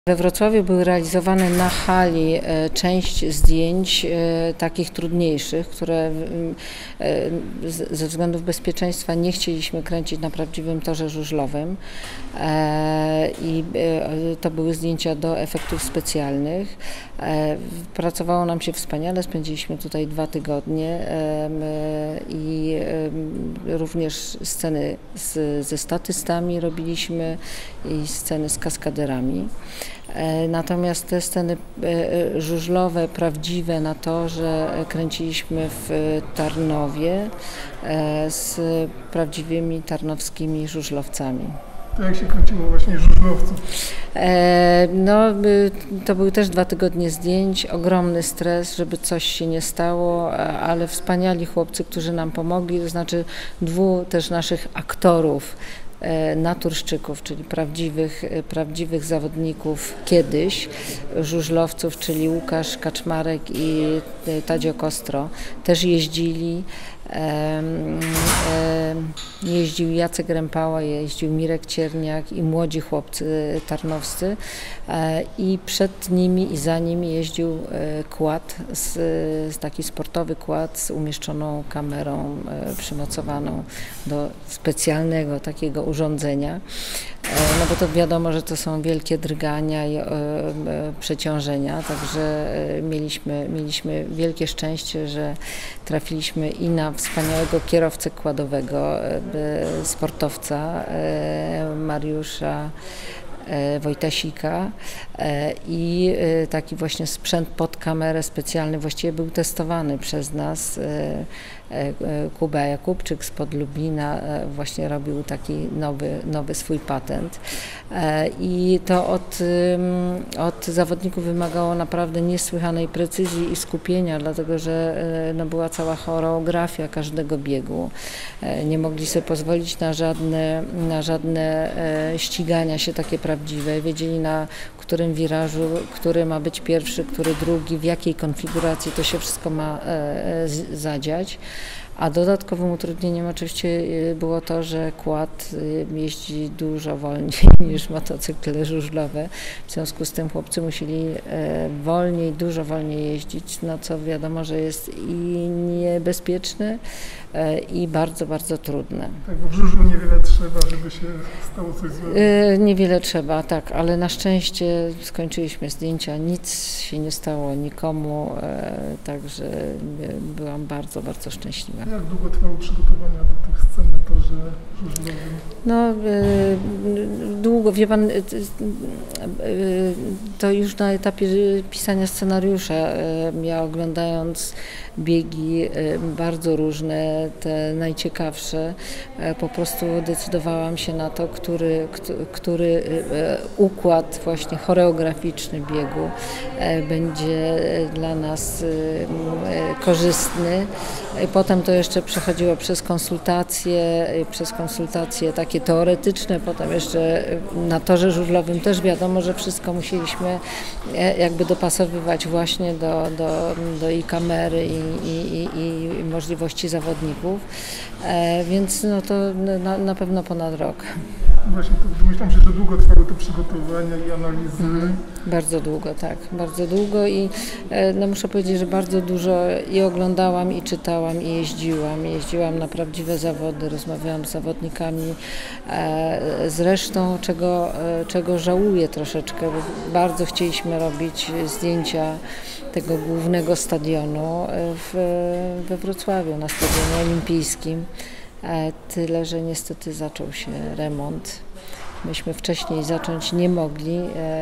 We Wrocławiu były realizowane na hali część zdjęć takich trudniejszych, które ze względów bezpieczeństwa nie chcieliśmy kręcić na prawdziwym torze żużlowym i to były zdjęcia do efektów specjalnych. Pracowało nam się wspaniale, spędziliśmy tutaj 2 tygodnie i również sceny ze statystami robiliśmy i sceny z kaskaderami. Natomiast te sceny żużlowe, prawdziwe na torze kręciliśmy w Tarnowie z prawdziwymi tarnowskimi żużlowcami. To jak się kręciło właśnie żużlowców? To były też 2 tygodnie zdjęć, ogromny stres, żeby coś się nie stało, ale wspaniali chłopcy, którzy nam pomogli, to znaczy 2 też naszych aktorów, naturszczyków, czyli prawdziwych zawodników kiedyś, żużlowców, czyli Łukasz Kaczmarek i Tadzio Kostro, też jeździli. Jeździł Jacek Rempała, jeździł Mirek Cierniak i młodzi chłopcy tarnowscy i przed nimi i za nimi jeździł quad, taki sportowy quad z umieszczoną kamerą przymocowaną do specjalnego takiego urządzenia. No bo to wiadomo, że to są wielkie drgania i przeciążenia, także mieliśmy wielkie szczęście, że trafiliśmy i na wspaniałego kierowcę quadowego, sportowca Mariusza Wojtasika i taki właśnie sprzęt pod kamerę specjalny właściwie był testowany przez nas. Kuba Jakubczyk spod Lublina właśnie robił taki nowy swój patent i to od zawodników wymagało naprawdę niesłychanej precyzji i skupienia, dlatego że była cała choreografia każdego biegu. Nie mogli sobie pozwolić na żadne ścigania się takie prawdziwe. Wiedzieli, na którym wirażu, który ma być pierwszy, który drugi, w jakiej konfiguracji to się wszystko ma zadziać. A dodatkowym utrudnieniem oczywiście było to, że quad jeździ dużo wolniej niż motocykle żużlowe. W związku z tym chłopcy musieli dużo wolniej jeździć, no co wiadomo, że jest i niebezpieczne i bardzo, bardzo trudne. Tak, bo w żużlu niewiele trzeba, żeby się stało coś złego. Niewiele trzeba, tak, ale na szczęście skończyliśmy zdjęcia, nic się nie stało nikomu, także byłam bardzo, bardzo szczęśliwa. Jak długo trwały przygotowania do tych scen na torze żużlowym? No, długo, wie pan, to już na etapie pisania scenariusza, ja oglądając biegi bardzo różne, te najciekawsze, po prostu decydowałam się na to, który układ właśnie choreograficzny biegu będzie dla nas korzystny. Potem to jeszcze przechodziło przez konsultacje takie teoretyczne, potem jeszcze na torze żużlowym też wiadomo, że wszystko musieliśmy jakby dopasowywać właśnie do i kamery i możliwości zawodników, więc no to na pewno ponad rok. Właśnie, to domyślam się, że długo trwały te przygotowania i analizy. Bardzo długo, tak, bardzo długo i muszę powiedzieć, że bardzo dużo i oglądałam, i czytałam, i jeździłam na prawdziwe zawody, rozmawiałam z zawodnikami, zresztą czego żałuję troszeczkę, bo bardzo chcieliśmy robić zdjęcia tego głównego stadionu we Wrocławiu, na Stadionie Olimpijskim. Tyle, że niestety zaczął się remont. Myśmy wcześniej zacząć nie mogli,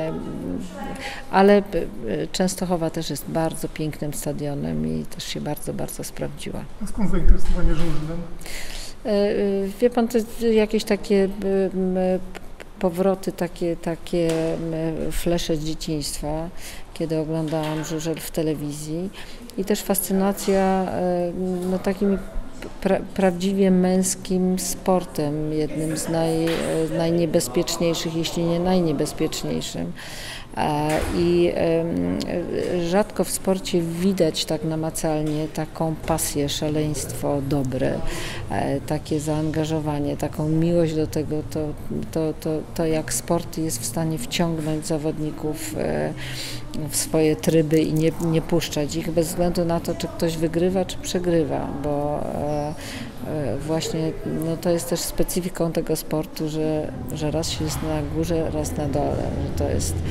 ale Częstochowa też jest bardzo pięknym stadionem i też się bardzo, bardzo sprawdziła. A skąd zainteresowanie żużlem? Wie pan, to jakieś takie powroty, takie flesze z dzieciństwa, kiedy oglądałam żużel w telewizji i też fascynacja takimi prawdziwie męskim sportem, jednym z najniebezpieczniejszych, jeśli nie najniebezpieczniejszym. I rzadko w sporcie widać tak namacalnie taką pasję, szaleństwo dobre, takie zaangażowanie, taką miłość do tego, to jak sport jest w stanie wciągnąć zawodników w swoje tryby i nie puszczać ich bez względu na to, czy ktoś wygrywa, czy przegrywa, bo właśnie to jest też specyfiką tego sportu, że raz się jest na górze, raz na dole, że to jest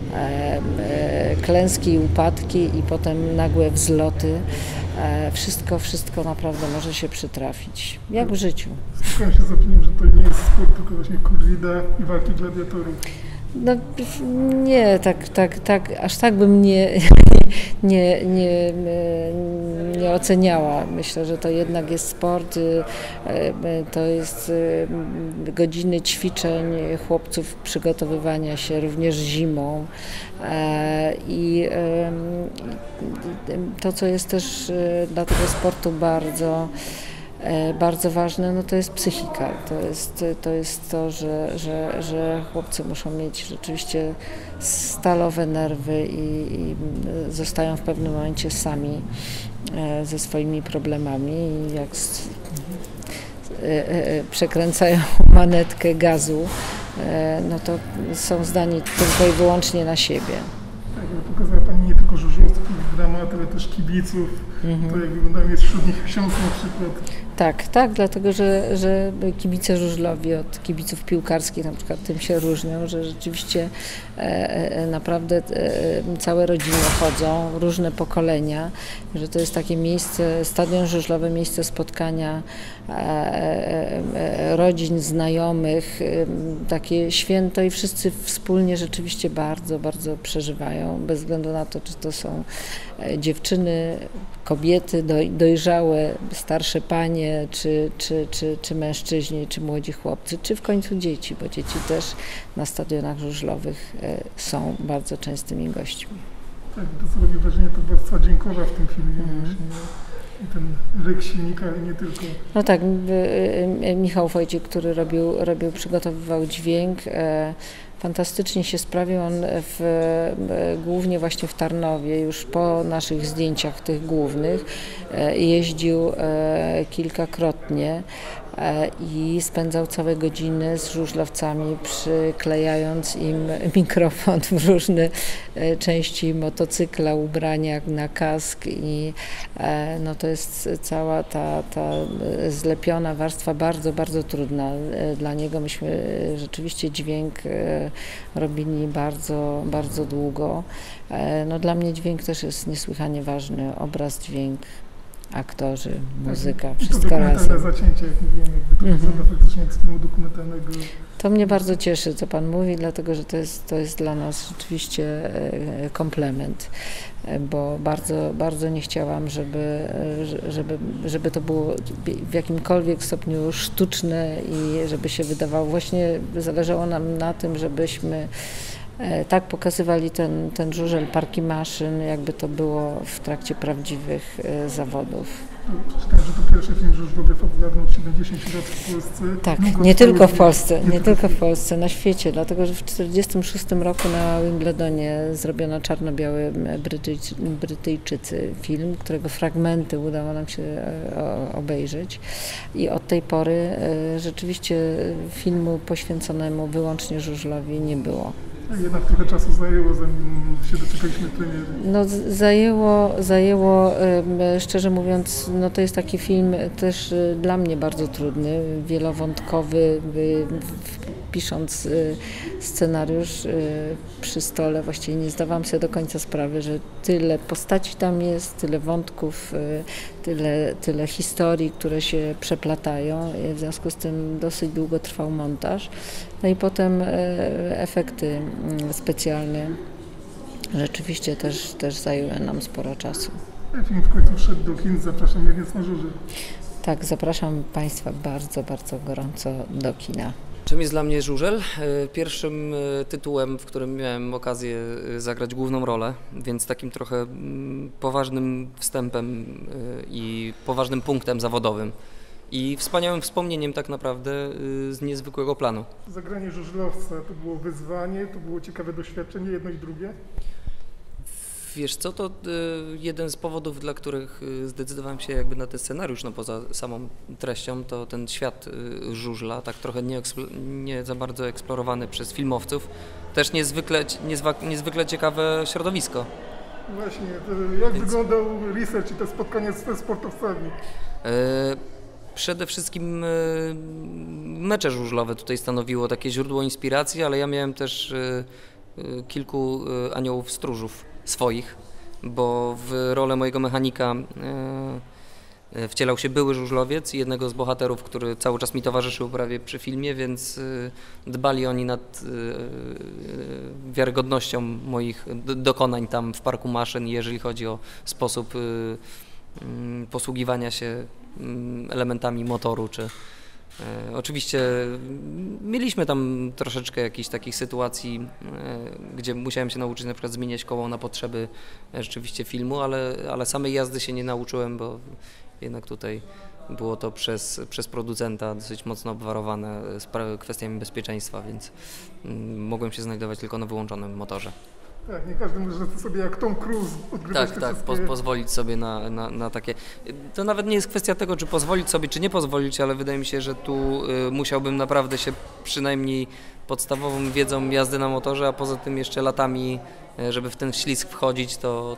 klęski i upadki i potem nagłe wzloty. Wszystko naprawdę może się przytrafić, jak w życiu. Spotkałem się z opinią, że to nie jest sport, tylko właśnie korrida i walki gladiatorów. No nie, aż tak bym nie oceniała. Myślę, że to jednak jest sport, to jest godziny ćwiczeń chłopców, przygotowywania się również zimą i to, co jest też dla tego sportu bardzo ważne, to jest psychika. To jest to, że chłopcy muszą mieć rzeczywiście stalowe nerwy i zostają w pewnym momencie sami ze swoimi problemami i jak przekręcają manetkę gazu, to są zdani tylko i wyłącznie na siebie. Pokazała Pani nie tylko żużlowców, dramat, ale też kibiców. To jak wyglądają, jest wśród nich ksiądz na przykład. Tak, dlatego że kibice żużlowi od kibiców piłkarskich na przykład tym się różnią, że rzeczywiście naprawdę całe rodziny chodzą, różne pokolenia, że to jest takie miejsce, stadion żużlowe, miejsce spotkania rodzin, znajomych, takie święto i wszyscy wspólnie rzeczywiście bardzo, bardzo przeżywają, bez względu na to, czy to są dziewczyny, kobiety dojrzałe, starsze panie, czy mężczyźni, czy młodzi chłopcy, czy w końcu dzieci, bo dzieci też na stadionach żużlowych są bardzo częstymi gośćmi. Tak, to co robi wrażenie, to warstwa dźwiękowa w tym filmie właśnie. I ten ryk silnika, ale nie tylko. No tak, Michał Wojcik, który przygotowywał dźwięk, fantastycznie się sprawił. On głównie właśnie w Tarnowie, już po naszych zdjęciach tych głównych, jeździł kilkakrotnie i spędzał całe godziny z żużlowcami, przyklejając im mikrofon w różne części motocykla, ubrania na kask i to jest cała ta zlepiona warstwa bardzo, bardzo trudna dla niego. Myśmy rzeczywiście dźwięk robili bardzo, bardzo długo. Dla mnie dźwięk też jest niesłychanie ważny, obraz, dźwięk, aktorzy, muzyka, wszystko razem. To zacięcie, jak mówiłem, wykorzystane faktycznie jak z filmu dokumentalnego. To mnie bardzo cieszy, co Pan mówi, dlatego że to jest dla nas rzeczywiście komplement, bo bardzo, bardzo nie chciałam, żeby to było w jakimkolwiek stopniu sztuczne i żeby się wydawało. Właśnie zależało nam na tym, żebyśmy tak pokazywali ten żużel, parki maszyn, jakby to było w trakcie prawdziwych zawodów. Czytałem, że to pierwszy film żużlowy fabularny od 70 lat w Polsce. Tak, nie tylko w Polsce, na świecie, dlatego że w 1946 roku na Wimbledonie zrobiono czarno-biały Brytyjczycy film, którego fragmenty udało nam się obejrzeć i od tej pory rzeczywiście filmu poświęconemu wyłącznie żużlowi nie było. Jednak trochę czasu zajęło, zanim się doczekaliśmy premiery. Zajęło, szczerze mówiąc, to jest taki film też dla mnie bardzo trudny, wielowątkowy. Pisząc scenariusz przy stole właściwie nie zdawałam sobie do końca sprawy, że tyle postaci tam jest, tyle wątków, tyle historii, które się przeplatają. W związku z tym dosyć długo trwał montaż. No i potem efekty specjalne rzeczywiście też zajęły nam sporo czasu. Film w końcu wszedł do kin, zapraszam więc na żużel. Tak, zapraszam Państwa bardzo, bardzo gorąco do kina. Czym jest dla mnie żużel? Pierwszym tytułem, w którym miałem okazję zagrać główną rolę, więc takim trochę poważnym wstępem i poważnym punktem zawodowym. I wspaniałym wspomnieniem tak naprawdę z niezwykłego planu. Zagranie żużlowca to było wyzwanie, to było ciekawe doświadczenie, jedno i drugie? Wiesz co, to jeden z powodów, dla których zdecydowałem się jakby na ten scenariusz, no poza samą treścią, to ten świat żużla, tak trochę nie za bardzo eksplorowany przez filmowców, też niezwykle ciekawe środowisko. Właśnie, jak wyglądał research i te spotkania ze sportowcami? Przede wszystkim mecze żużlowe tutaj stanowiło takie źródło inspiracji, ale ja miałem też kilku aniołów stróżów swoich, bo w rolę mojego mechanika wcielał się były żużlowiec i jednego z bohaterów, który cały czas mi towarzyszył prawie przy filmie, więc dbali oni nad wiarygodnością moich dokonań tam w parku maszyn, jeżeli chodzi o sposób posługiwania się elementami motoru, czy oczywiście mieliśmy tam troszeczkę jakichś takich sytuacji, gdzie musiałem się nauczyć na przykład zmieniać koło na potrzeby rzeczywiście filmu, ale samej jazdy się nie nauczyłem, bo jednak tutaj było to przez producenta dosyć mocno obwarowane kwestiami bezpieczeństwa, więc mogłem się znajdować tylko na wyłączonym motorze. Tak, nie każdy może sobie jak Tom Cruise odgrywać Tak, pozwolić sobie na takie... To nawet nie jest kwestia tego, czy pozwolić sobie, czy nie pozwolić, ale wydaje mi się, że tu musiałbym naprawdę się przynajmniej podstawową wiedzą jazdy na motorze, a poza tym jeszcze latami, żeby w ten ślizg wchodzić, to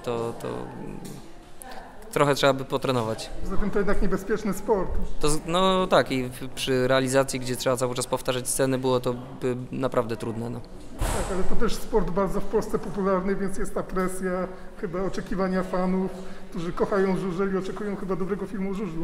trochę trzeba by potrenować. Zatem to jednak niebezpieczny sport. No tak, i przy realizacji, gdzie trzeba cały czas powtarzać sceny, było to naprawdę trudne. No. Tak, ale to też sport bardzo w Polsce popularny, więc jest ta presja, chyba oczekiwania fanów, którzy kochają żużel i oczekują chyba dobrego filmu o żużlu.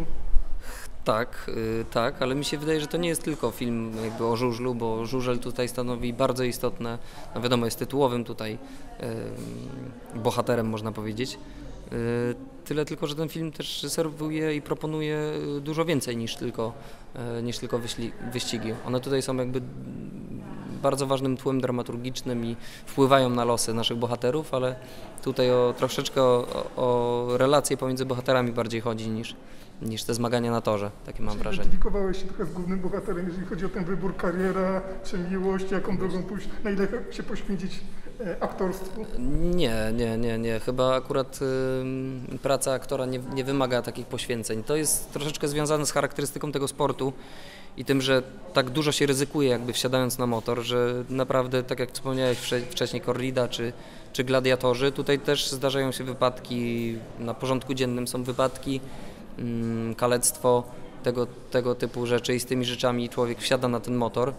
Tak, ale mi się wydaje, że to nie jest tylko film jakby o żużlu, bo żużel tutaj stanowi bardzo istotne, no wiadomo, jest tytułowym tutaj bohaterem, można powiedzieć. Tyle tylko, że ten film też serwuje i proponuje dużo więcej niż tylko wyścigi. One tutaj są jakby bardzo ważnym tłem dramaturgicznym i wpływają na losy naszych bohaterów, ale tutaj troszeczkę o relacje pomiędzy bohaterami bardziej chodzi niż te zmagania na torze, takie mam wrażenie. Identyfikowałeś się trochę z głównym bohaterem, jeżeli chodzi o ten wybór, kariera czy miłość, jaką drogą pójść, na ile się poświęcić aktorstwu? Nie. Chyba akurat praca aktora nie wymaga takich poświęceń. To jest troszeczkę związane z charakterystyką tego sportu i tym, że tak dużo się ryzykuje jakby wsiadając na motor, że naprawdę, tak jak wspomniałeś wcześniej, korrida czy gladiatorzy, tutaj też zdarzają się wypadki, na porządku dziennym są wypadki, kalectwo, tego typu rzeczy i z tymi rzeczami człowiek wsiada na ten motor.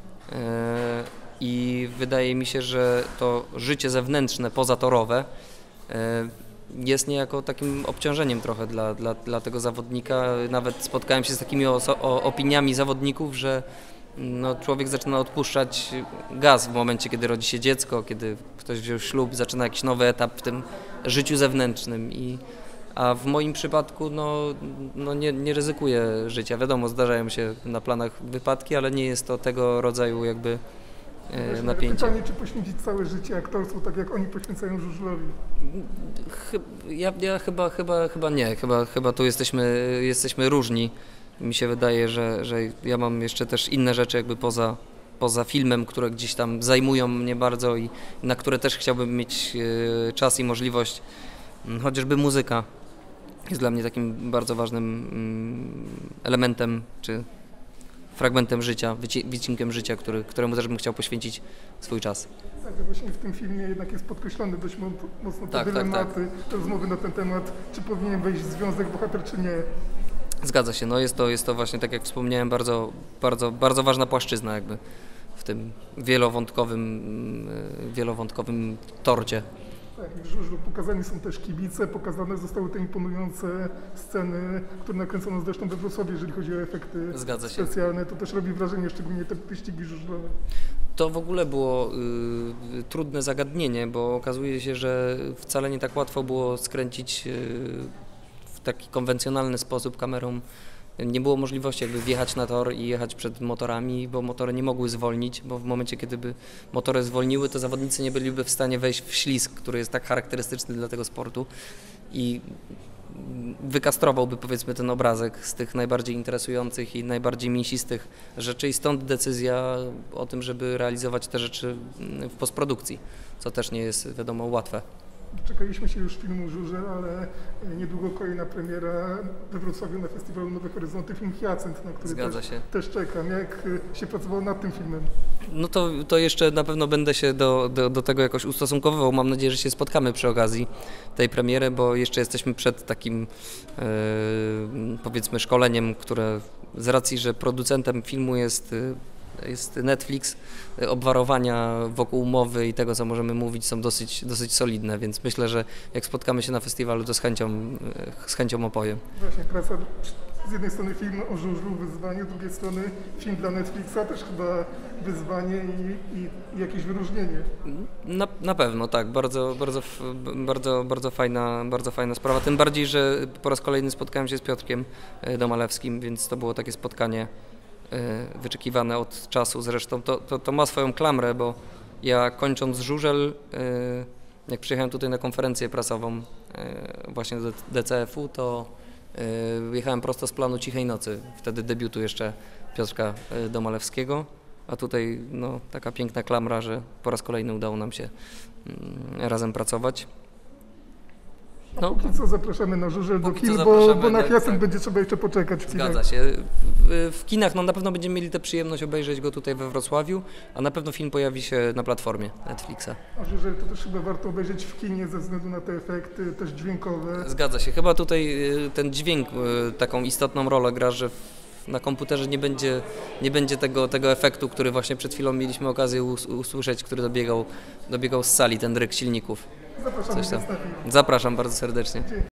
I wydaje mi się, że to życie zewnętrzne, pozatorowe jest niejako takim obciążeniem trochę dla tego zawodnika. Nawet spotkałem się z takimi opiniami zawodników, że no, człowiek zaczyna odpuszczać gaz w momencie, kiedy rodzi się dziecko, kiedy ktoś wziął ślub, zaczyna jakiś nowy etap w tym życiu zewnętrznym. A w moim przypadku nie ryzykuję życia. Wiadomo, zdarzają się na planach wypadki, ale nie jest to tego rodzaju jakby napięcie. Pytanie, czy poświęcić całe życie aktorstwu, tak jak oni poświęcają żużlowi? Ja chyba nie. Chyba tu jesteśmy różni. Mi się wydaje, że ja mam jeszcze też inne rzeczy jakby poza filmem, które gdzieś tam zajmują mnie bardzo i na które też chciałbym mieć czas i możliwość. Chociażby muzyka jest dla mnie takim bardzo ważnym elementem czy fragmentem życia, wycinkiem życia, któremu też bym chciał poświęcić swój czas. Tak, właśnie w tym filmie jednak jest podkreślony dość mocno te dylematy, te rozmowy na ten temat, czy powinien wejść w związek bohater, czy nie. Zgadza się, no jest to właśnie, tak jak wspomniałem, bardzo ważna płaszczyzna jakby w tym wielowątkowym torcie. Tak, w żużlu pokazani są też kibice, pokazane zostały te imponujące sceny, które nakręcono zresztą we Wrocławiu, jeżeli chodzi o efekty specjalne. To też robi wrażenie, szczególnie te wyścigi żużlowe. To w ogóle było trudne zagadnienie, bo okazuje się, że wcale nie tak łatwo było skręcić w taki konwencjonalny sposób kamerą nie było możliwości jakby wjechać na tor i jechać przed motorami, bo motory nie mogły zwolnić, bo w momencie, kiedy by motory zwolniły, to zawodnicy nie byliby w stanie wejść w ślizg, który jest tak charakterystyczny dla tego sportu i wykastrowałby, powiedzmy, ten obrazek z tych najbardziej interesujących i najbardziej mięsistych rzeczy i stąd decyzja o tym, żeby realizować te rzeczy w postprodukcji, co też nie jest, wiadomo, łatwe. Czekaliśmy się już filmu Żużel, ale niedługo kolejna premiera we Wrocławiu na festiwalu Nowe Horyzonty, film Hyacynt, na który też czekam. Jak się pracowało nad tym filmem? No to jeszcze na pewno będę się do tego jakoś ustosunkowywał. Mam nadzieję, że się spotkamy przy okazji tej premiery, bo jeszcze jesteśmy przed takim powiedzmy szkoleniem, które z racji, że producentem filmu jest Netflix, obwarowania wokół umowy i tego, co możemy mówić, są dosyć solidne, więc myślę, że jak spotkamy się na festiwalu, to z chęcią opowiem. Właśnie praca, z jednej strony film o żużlu, wyzwanie, z drugiej strony film dla Netflixa, też chyba wyzwanie i jakieś wyróżnienie. Na pewno, tak, bardzo fajna sprawa, tym bardziej, że po raz kolejny spotkałem się z Piotrkiem Domalewskim, więc to było takie spotkanie wyczekiwane od czasu. Zresztą to ma swoją klamrę, bo ja kończąc żużel, jak przyjechałem tutaj na konferencję prasową właśnie do DCF-u, to jechałem prosto z planu Cichej Nocy, wtedy debiutu jeszcze Piotrka Domalewskiego, a tutaj no, taka piękna klamra, że po raz kolejny udało nam się razem pracować. No. Póki co zapraszamy na żużel do kin, bo na Hyacynt będzie trzeba jeszcze poczekać w kinach. Zgadza się. W kinach no, na pewno będziemy mieli tę przyjemność obejrzeć go tutaj we Wrocławiu, a na pewno film pojawi się na platformie Netflixa. A żużel to też chyba warto obejrzeć w kinie ze względu na te efekty też dźwiękowe. Zgadza się. Chyba tutaj ten dźwięk taką istotną rolę gra, że na komputerze nie będzie tego efektu, który właśnie przed chwilą mieliśmy okazję usłyszeć, który dobiegał z sali, ten ryk silników. Zapraszam bardzo serdecznie.